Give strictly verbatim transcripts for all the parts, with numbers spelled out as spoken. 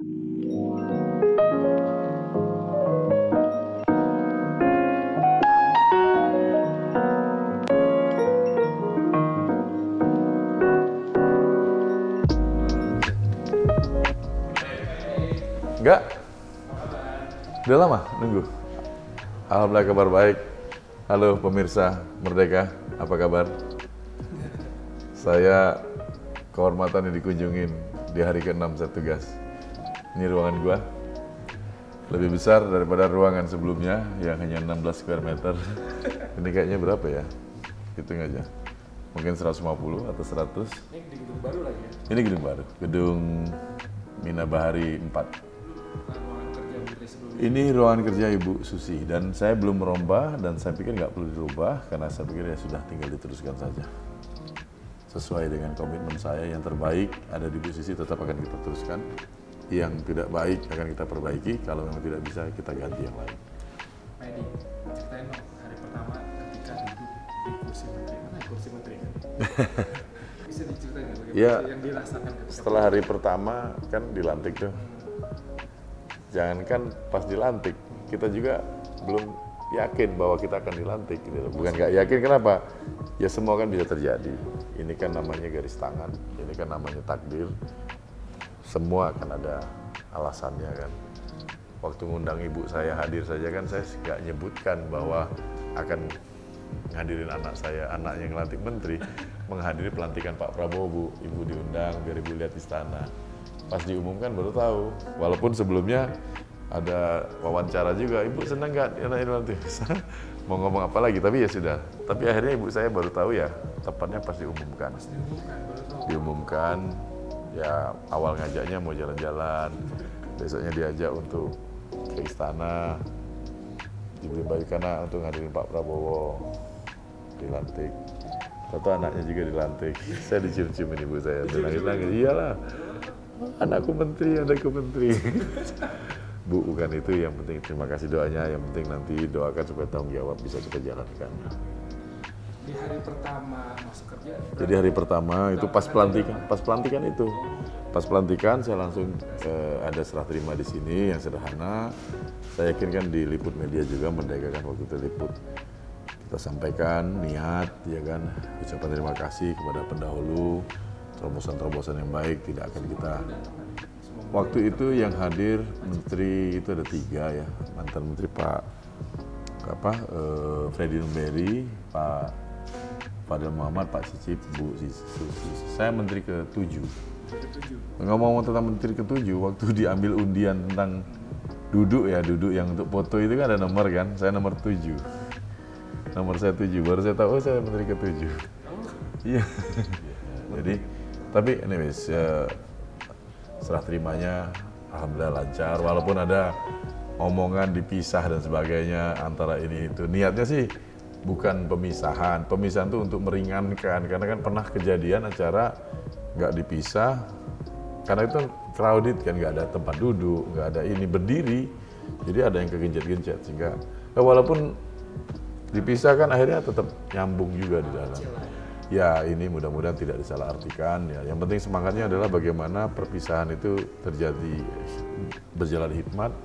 Enggak? Udah lama nunggu? Alhamdulillah kabar baik. Halo pemirsa Merdeka, apa kabar? Saya kehormatan yang dikunjungin di hari keenam saya tugas. Ini ruangan gua. Lebih besar daripada ruangan sebelumnya yang hanya enam belas square meter. Ini kayaknya berapa ya? Hitung aja. Mungkin seratus lima puluh atau seratus. Ini di gedung baru lagi ya? Ini gedung baru, gedung Mina Bahari empat. Ruangan kerja Menteri sebelumnya. Ini ruangan kerja Ibu Susi dan saya belum merombah dan saya pikir nggak perlu dirubah karena saya pikir ya sudah tinggal diteruskan saja. Sesuai dengan komitmen saya yang terbaik ada di Bu Susi tetap akan kita teruskan. Yang tidak baik akan kita perbaiki, kalau memang tidak bisa kita ganti yang lain. Pak Edi, ceritain dong hari pertama ketika duduk di kursi menteri. Mana kursi menteri kan? Bisa diceritain nggak bagaimana Ya, yang dirasakan ketika setelah hari pertama kan dilantik tuh. Jangankan pas dilantik, kita juga belum yakin bahwa kita akan dilantik. Gitu. Bukan nggak yakin, kenapa? Ya semua kan bisa terjadi. Ini kan namanya garis tangan, ini kan namanya takdir. Semua akan ada alasannya kan. Waktu ngundang ibu saya hadir saja kan saya nggak nyebutkan bahwa akan ngadirin anak saya, anak yang ngelantik menteri, menghadiri pelantikan Pak Prabowo, Bu. Ibu diundang biar ibu lihat istana. Pas diumumkan baru tahu, walaupun sebelumnya ada wawancara juga, ibu senang nggak anaknya dilantik? Mau ngomong apa lagi, tapi ya sudah. Tapi akhirnya ibu saya baru tahu ya, tepatnya pas diumumkan. Pas diumumkan, baru tahu. Diumumkan, ya awal ngajaknya mau jalan-jalan, besoknya diajak untuk ke istana, diberi baju kana untuk ngadirin Pak Prabowo, dilantik. Tentu anaknya juga dilantik. Saya dicium-ciumin ibu saya, nangis-nangis. Iyalah, anakku menteri, anakku menteri. Bu, bukan itu yang penting. Terima kasih doanya. Yang penting nanti doakan supaya tanggung jawab bisa kita jalankan. Di hari pertama masuk kerja. Jadi hari pertama itu pas pelantikan, pas pelantikan itu, pas pelantikan saya langsung eh, ada serah terima di sini yang sederhana. Saya yakin kan diliput media juga, Merdeka kan waktu itu liput. Kita sampaikan niat, ya kan, ucapan terima kasih kepada pendahulu, terobosan-terobosan yang baik tidak akan kita. Waktu itu yang hadir menteri itu ada tiga ya, mantan menteri Pak apa eh, Freddy Numberi, Pak Fadil Muhammad, Pak Cicip, Bu Susi. Saya menteri ketujuh. Ngomong-ngomong tentang menteri ketujuh, waktu diambil undian tentang duduk ya, duduk yang untuk foto itu kan ada nomor kan, saya nomor tujuh. Nomor saya tujuh, baru saya tahu oh saya menteri ketujuh. Iya. Jadi, tapi anyways, ya, serah terimanya alhamdulillah lancar, walaupun ada omongan dipisah dan sebagainya antara ini itu. Niatnya sih bukan pemisahan, pemisahan itu untuk meringankan, karena kan pernah kejadian acara nggak dipisah, karena itu crowded kan, nggak ada tempat duduk, nggak ada ini, berdiri, jadi ada yang kegencet-gencet, sehingga ya walaupun dipisah kan akhirnya tetap nyambung juga di dalam. Ya ini mudah-mudahan tidak disalahartikan, ya yang penting semangatnya adalah bagaimana perpisahan itu terjadi berjalan hikmat,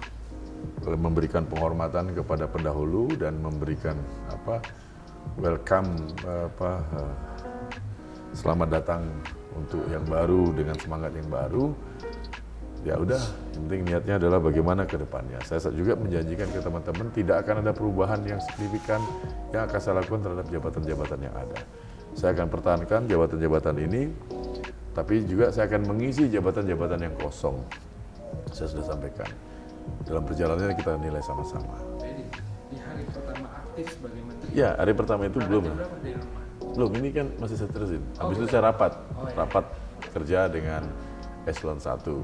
memberikan penghormatan kepada pendahulu dan memberikan apa welcome apa selamat datang untuk yang baru dengan semangat yang baru. Ya udah, yang penting niatnya adalah bagaimana ke depannya. Saya juga menjanjikan ke teman-teman tidak akan ada perubahan yang signifikan yang akan saya lakukan terhadap jabatan-jabatan yang ada. Saya akan pertahankan jabatan-jabatan ini, tapi juga saya akan mengisi jabatan-jabatan yang kosong. Saya sudah sampaikan. Dalam perjalanannya kita nilai sama-sama. Jadi, di hari pertama aktif sebagai menteri. Ya, hari pertama itu belum. Berapa dari rumah? Belum, ini kan masih saya terusin. Habis Oh, itu saya rapat. Oh, iya. Rapat kerja dengan eselon satu.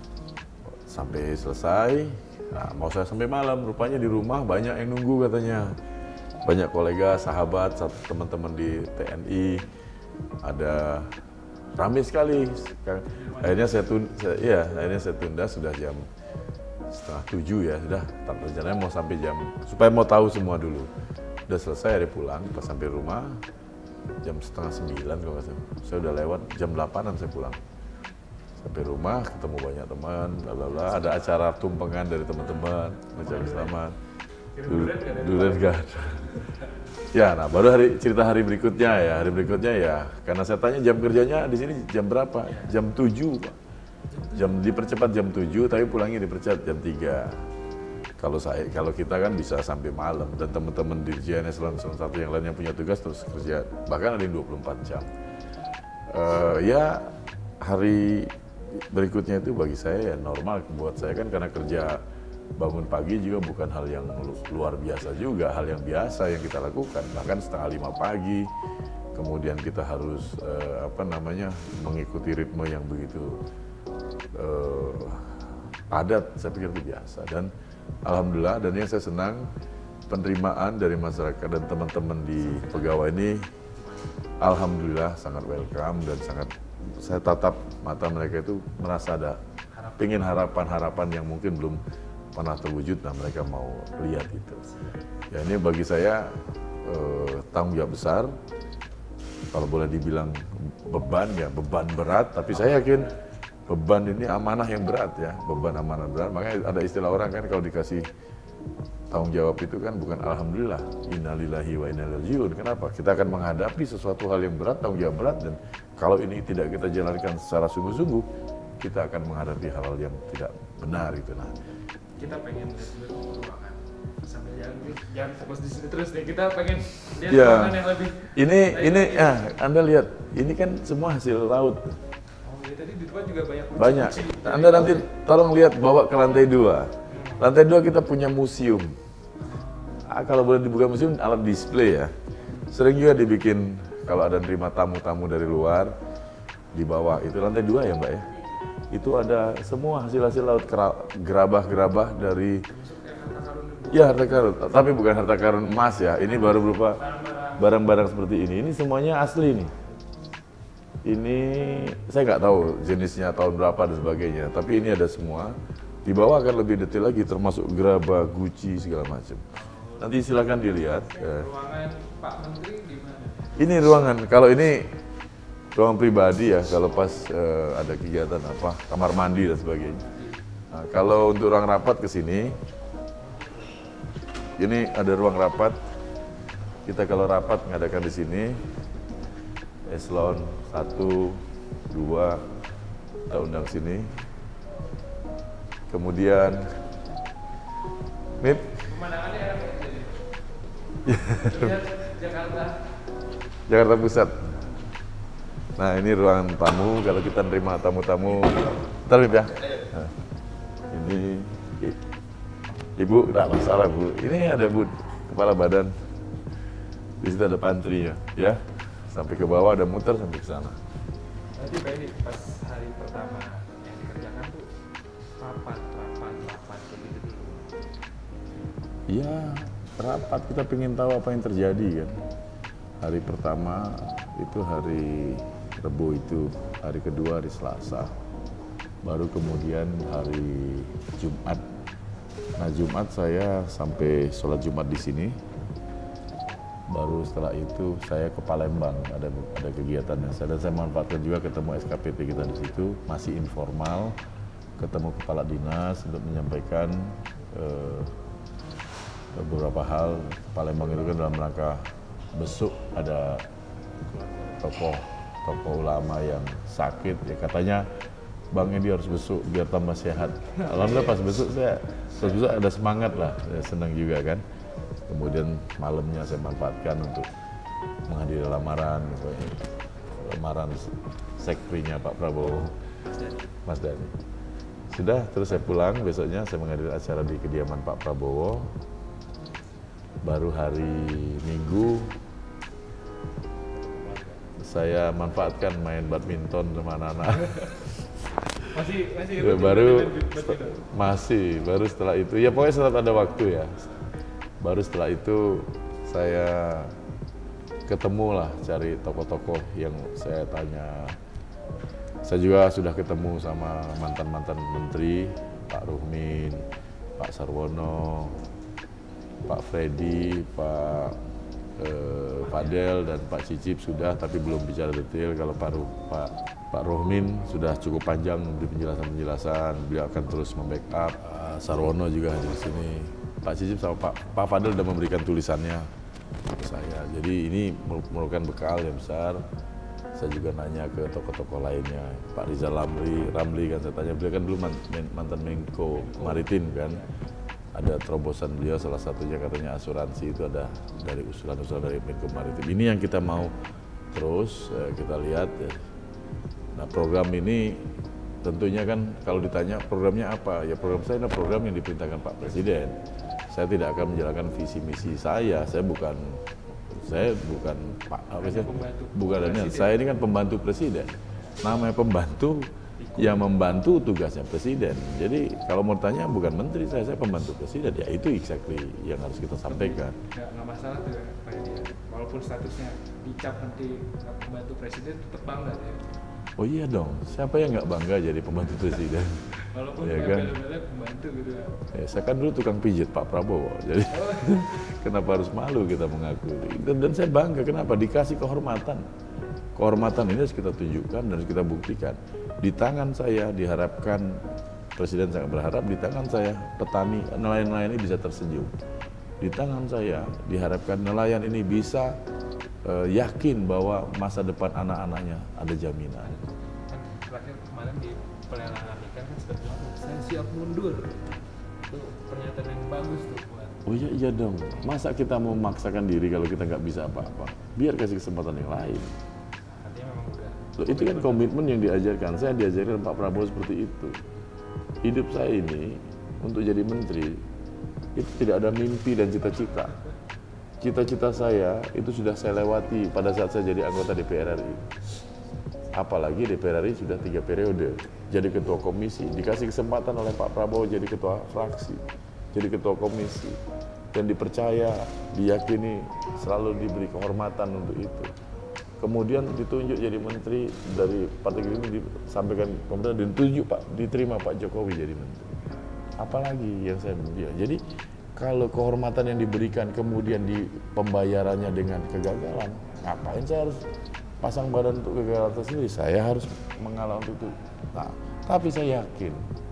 Sampai selesai, nah, mau saya sampai malam. Rupanya di rumah banyak yang nunggu katanya. Banyak kolega, sahabat, satu teman-teman di T N I. Ada ramai sekali. Akhirnya saya tunda, saya, iya, akhirnya saya tunda sudah jam setengah tujuh ya, sudah. Rencananya mau sampai jam, supaya mau tahu semua dulu. Udah selesai, hari pulang, pas sampai rumah jam setengah sembilan kalau nggak salah. Saya udah lewat jam delapanan saya pulang. Sampai rumah ketemu banyak teman, bla bla bla. Ada acara tumpengan dari teman-teman, ngucapin selamat. Durian gak ada. Ya, nah baru hari cerita hari berikutnya ya. Hari berikutnya ya, karena saya tanya jam kerjanya di sini jam berapa? Jam tujuh, Pak. Jam dipercepat jam tujuh, tapi pulangnya dipercepat jam tiga. Kalau saya, kalau kita kan bisa sampai malam, dan teman-teman di J N S langsung satu yang lain yang punya tugas terus kerja, bahkan ada yang dua puluh empat jam. Uh, ya hari berikutnya itu bagi saya ya normal buat saya kan, karena kerja bangun pagi juga bukan hal yang luar biasa juga, hal yang biasa yang kita lakukan. Bahkan setengah lima pagi, kemudian kita harus uh, apa namanya mengikuti ritme yang begitu uh, padat, saya pikir itu biasa. Dan alhamdulillah, dan yang saya senang penerimaan dari masyarakat dan teman-teman di pegawai ini, alhamdulillah sangat welcome dan sangat saya tatap mata mereka itu merasa ada pingin harapan-harapan yang mungkin belum pernah terwujud, nah mereka mau lihat itu. Ya ini bagi saya eh, tanggung jawab besar, kalau boleh dibilang beban ya beban berat, tapi saya yakin beban ini amanah yang berat ya, beban amanah berat. Makanya ada istilah orang kan kalau dikasih tanggung jawab itu kan bukan alhamdulillah, innalillahi wa inna ilaihi raji'un. Kenapa? Kita akan menghadapi sesuatu hal yang berat, tanggung jawab berat, dan kalau ini tidak kita jalankan secara sungguh-sungguh, kita akan menghadapi hal-hal yang tidak benar itu. Nah, kita pengen lihat dulu ruangan sambil jangan jangan fokus di sini terus deh, kita pengen lihat ya, ruangan yang lebih ini lebih ini lebih. ah Anda lihat ini kan semua hasil laut Oh ya, tadi di depan juga banyak kucing, banyak. kucing. Anda nanti tolong lihat bawa ke lantai dua. Lantai dua kita punya museum. Ah, kalau boleh dibuka museum, alat display ya. Sering juga dibikin kalau ada nerima tamu-tamu dari luar di bawah itu lantai dua ya Mbak ya. Itu ada semua hasil-hasil laut, gerabah-gerabah dari ya harta karun, tapi bukan harta karun emas ya. Ini baru berupa barang-barang seperti ini. Ini semuanya asli nih. Ini saya nggak tahu jenisnya tahun berapa dan sebagainya, tapi ini ada semua. Di bawah akan lebih detail lagi, termasuk gerabah, guci segala macam. Nanti silakan dilihat. Ruangan Pak Menteri di mana? Ini ruangan, kalau ini ruangan pribadi ya, kalau pas uh, ada kegiatan apa, kamar mandi dan sebagainya. Nah, kalau untuk ruang rapat ke sini, ini ada ruang rapat. Kita kalau rapat mengadakan di sini, eselon satu, dua, kita undang sini. Kemudian, Mip. Pemandangannya enak jadi. Lihat Jakarta. Jakarta Pusat. Nah ini ruangan tamu, kalau kita nerima tamu-tamu, ntar Mip ya. Nah, ini Ibu, tidak masalah Bu. Ini ada Bu, kepala badan. Di situ ada pantrinya, ya. Sampai ke bawah ada muter sampai ke sana. Nanti Pak Edi, pas hari pertama yang dikerjakan tuh rapat, rapat, rapat begitu dulu. Iya, rapat kita pengen tahu apa yang terjadi kan. Hari pertama itu hari Rebo itu, hari kedua hari Selasa, baru kemudian hari Jumat. Nah Jumat saya sampai sholat Jumat di sini, baru setelah itu saya ke Palembang, ada ada kegiatannya. Dan saya manfaatkan juga ketemu S K P T kita di situ, masih informal, ketemu kepala dinas untuk menyampaikan eh, beberapa hal. Palembang itu kan dalam rangka besuk ada tokoh tokoh ulama yang sakit, ya katanya Bang Edi harus besuk biar tambah sehat. Alhamdulillah pas besuk saya pas besuk ada semangat lah, ya, senang juga kan. Kemudian malamnya saya manfaatkan untuk menghadiri lamaran, gitu, lamaran sekprinya Pak Prabowo, Mas Dhani. Sudah, terus saya pulang, besoknya saya menghadiri acara di kediaman Pak Prabowo. Baru hari Minggu saya manfaatkan main badminton sama anak-anak. Masih masih Ya, baru masih baru setelah itu ya pokoknya setelah ada waktu ya. Baru setelah itu saya ketemu lah, cari tokoh-tokoh yang saya tanya. Saya juga sudah ketemu sama mantan-mantan menteri, Pak Ruhmin, Pak Sarwono, Pak Freddy, Pak eh, Fadel dan Pak Cicip sudah, tapi belum bicara detail. Kalau Pak Ru, Pak, Pak Pak Rohmin sudah cukup panjang memberi penjelasan-penjelasan. Beliau akan terus membackup. Uh, Sarwono juga hadir di sini. Pak Cicip sama Pak, Pak Fadil sudah memberikan tulisannya ke saya. Jadi ini merupakan bekal yang besar. Saya juga nanya ke tokoh-tokoh lainnya, Pak Rizal Ramli, Ramli kan saya tanya, beliau kan dulu mantan Menko Maritim kan. Ada terobosan beliau, salah satunya katanya asuransi itu ada dari usulan-usulan dari Menko Maritim. Ini yang kita mau terus eh, kita lihat ya. Nah program ini tentunya kan kalau ditanya programnya apa, ya program saya adalah program yang diperintahkan Pak Presiden. Saya tidak akan menjalankan visi misi saya, saya bukan saya bukan Pak apa sih? Bukan Daniel. Saya ini kan pembantu Presiden. Namanya pembantu yang membantu tugasnya Presiden. Jadi kalau mau tanya bukan menteri saya, saya pembantu Presiden. Ya itu exactly yang harus kita sampaikan. Nggak, nggak masalah tuh Pak Edi. Walaupun statusnya dicap nanti pembantu Presiden tetap bangga ya. Oh iya dong, siapa yang nggak bangga jadi pembantu Presiden? Walaupun ya nggak kan? bela-bela pembantu gitu ya. Ya, saya kan dulu tukang pijit Pak Prabowo, jadi Oh. kenapa harus malu kita mengakui? Dan, dan saya bangga, kenapa? Dikasih kehormatan. Kehormatan ini harus kita tunjukkan dan harus kita buktikan. Di tangan saya diharapkan, Presiden sangat berharap di tangan saya petani, nelayan-nelayan ini bisa tersenyum. Di tangan saya diharapkan nelayan ini bisa uh, yakin bahwa masa depan anak-anaknya ada jaminan. Kan terakhir kemarin di pelelangan ikan kan sudah bilang, saya siap mundur. Itu pernyataan yang bagus tuh buat. Oh iya iya dong, masa kita mau memaksakan diri kalau kita nggak bisa apa-apa? Biar kasih kesempatan yang lain. Artinya memang udah. Loh, itu kan komitmen yang diajarkan. Saya diajarkan Pak Prabowo seperti itu. Hidup saya ini untuk jadi menteri itu tidak ada mimpi dan cita-cita. Cita-cita saya itu sudah saya lewati pada saat saya jadi anggota D P R R I. Apalagi D P R R I sudah tiga periode. Jadi ketua komisi, dikasih kesempatan oleh Pak Prabowo jadi ketua fraksi, jadi ketua komisi. Dan dipercaya, diyakini, selalu diberi kehormatan untuk itu. Kemudian ditunjuk jadi menteri dari Partai Gerindra, disampaikan kemudian ditunjuk Pak, diterima Pak Jokowi jadi menteri. Apalagi yang saya bilang. Jadi kalau kehormatan yang diberikan kemudian di pembayarannya dengan kegagalan, ngapain saya harus pasang badan untuk kegagalan tersendiri? Saya harus mengalah untuk itu. Nah, tapi saya yakin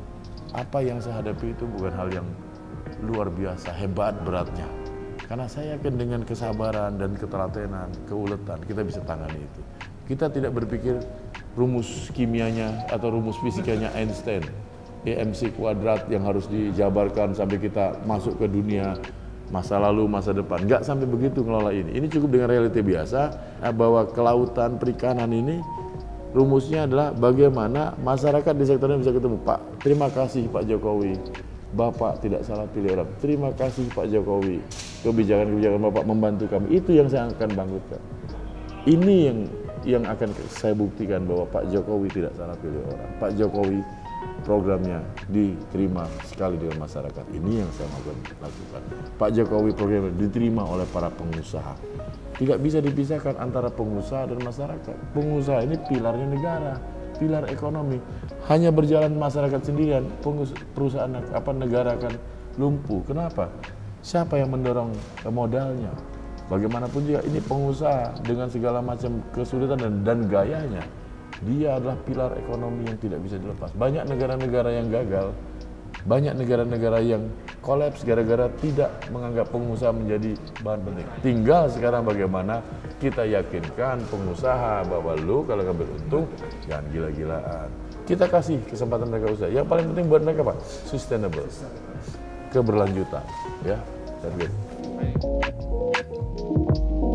apa yang saya hadapi itu bukan hal yang luar biasa, hebat beratnya. Karena saya yakin dengan kesabaran dan ketelatenan, keuletan, kita bisa tangani itu. Kita tidak berpikir rumus kimianya atau rumus fisikanya Einstein. E M C kuadrat yang harus dijabarkan sampai kita masuk ke dunia masa lalu, masa depan. Nggak sampai begitu ngelola ini. Ini cukup dengan realita biasa bahwa kelautan perikanan ini rumusnya adalah bagaimana masyarakat di sektor ini bisa ketemu. Pak, terima kasih Pak Jokowi. Bapak tidak salah pilih orang. Terima kasih Pak Jokowi. Kebijakan-kebijakan Bapak membantu kami. Itu yang saya akan bangkitkan. Ini yang yang akan saya buktikan bahwa Pak Jokowi tidak salah pilih orang. Pak Jokowi programnya diterima sekali dengan masyarakat. Ini yang saya mau lakukan. Pak Jokowi programnya diterima oleh para pengusaha. Tidak bisa dipisahkan antara pengusaha dan masyarakat. Pengusaha ini pilarnya negara, pilar ekonomi. Hanya berjalan masyarakat sendirian, perusahaan apa negara akan lumpuh. Kenapa? Siapa yang mendorong modalnya? Bagaimanapun juga ini pengusaha dengan segala macam kesulitan dan, dan gayanya. Dia adalah pilar ekonomi yang tidak bisa dilepas. Banyak negara-negara yang gagal, banyak negara-negara yang kolaps gara-gara tidak menganggap pengusaha menjadi bahan penting. Tinggal sekarang bagaimana kita yakinkan pengusaha bahwa lu kalau ngambil untung jangan gila-gilaan. Kita kasih kesempatan mereka usaha. Yang paling penting buat mereka Pak, sustainable, keberlanjutan, ya. That's good.